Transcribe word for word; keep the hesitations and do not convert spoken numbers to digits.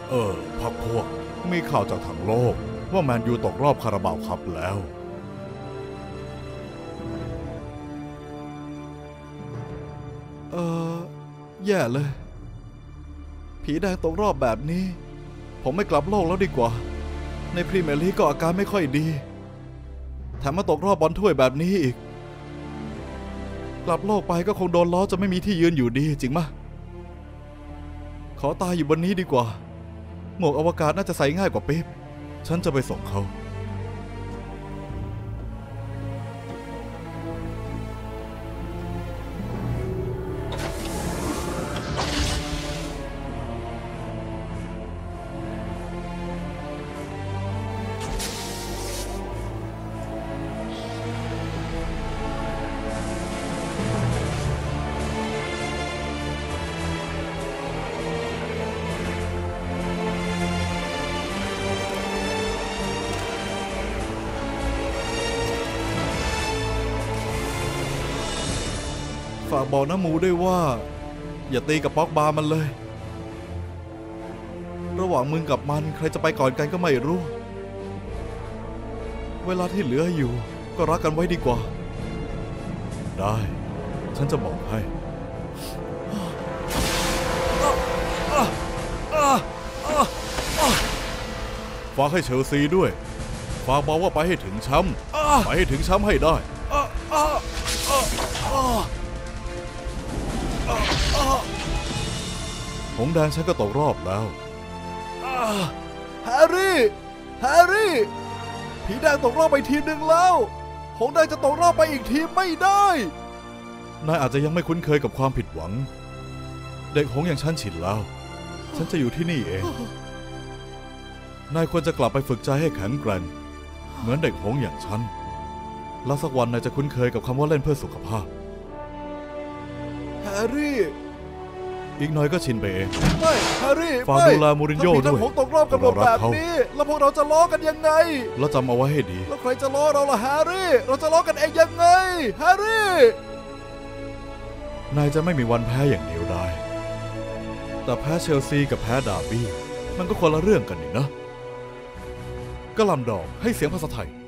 เออพักพวกมีข่าวจากทั้งโลกว่าแมนยูตกรอบคาราบาวคัพแล้วเออแย่เลยผีแดงตกรอบแบบนี้ผมไม่กลับโลกแล้วดีกว่าในพรีเมียร์ลีกก็อาการไม่ค่อยดีแถมมาตกรอบบอลถ้วยแบบนี้อีกกลับโลกไปก็คงโดนล้อจะไม่มีที่ยืนอยู่ดีจริงมะขอตายอยู่บนนี้ดีกว่าหมวกอวกาศน่าจะใส่ง่ายกว่าปิ๊บฉันจะไปส่งเขาฝากบอกน้าหมูด้วยว่าอย่าตีกับป๊อกบามันเลยระหว่างมึงกับมันใครจะไปก่อนกันก็ไม่รู้เวลาที่เหลืออยู่ก็รักกันไว้ดีกว่าได้ฉันจะบอกให้ฝากให้เชลซีด้วยฝากบอกว่าไปให้ถึงแชมป์ไปให้ถึงแชมป์ให้ได้หงแดงฉันก็ตกรอบแล้วแฮร์รี่แฮร์รี่ผีแดงตกรอบไปทีมหนึ่งแล้วหงแดงจะตกรอบไปอีกทีมไม่ได้นายอาจจะยังไม่คุ้นเคยกับความผิดหวังเด็กหงอย่างฉันฉินแล้วฉันจะอยู่ที่นี่เองนายควรจะกลับไปฝึกใจให้แข็งแกร่งเหมือนเด็กหงอย่างฉันแล้วสักวันนายจะคุ้นเคยกับคำว่าเล่นเพื่อสุขภาพแฮร์รี่อีกหน่อยก็ชินไปเองไม่แฮร์รี่ฝากดูแลมูรินโญ่ด้วยผมตกรอบกันหมดแบบนี้แล้วพวกเราจะล้อกันยังไงแล้วจำเอาไว้ให้ดีแล้วใครจะล้อเราล่ะแฮร์รี่เราจะล้อกันเองยังไงแฮร์รี่นายจะไม่มีวันแพ้อย่างเดียวได้แต่แพ้เชลซีกับแพ้ดาร์บี้มันก็คนละเรื่องกันนี่นะกะหล่ำดอกให้เสียงภาษาไทย